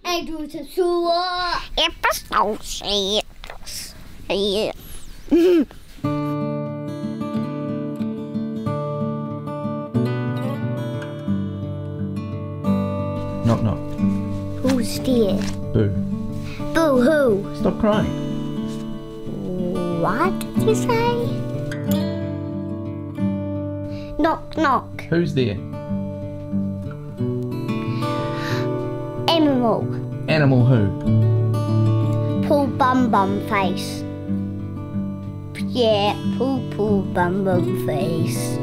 Ik doe het zo. Ik was al zeer. Knock knock. Who's there? Boo. Boo hoo. Stop crying. What did you say? Knock knock. Who's there? Animal. Animal who? Pull bum bum face. Yeah, pull bum bum face.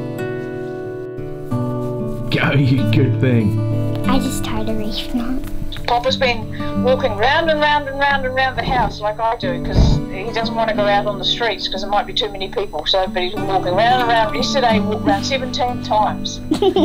Go, you good thing. I just tied a reef knot. Papa's been walking round and round and round and round the house like I do because he doesn't want to go out on the streets because there might be too many people. So, but he's been walking round and round. Yesterday he walked around 17 times.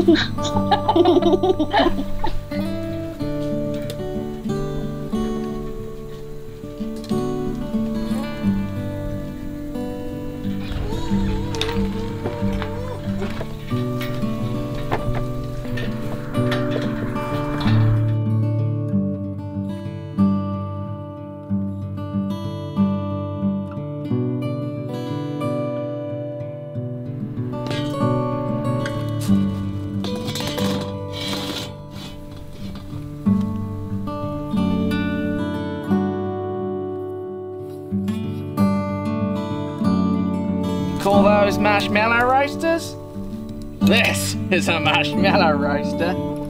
Call those marshmallow roasters? This is a marshmallow roaster.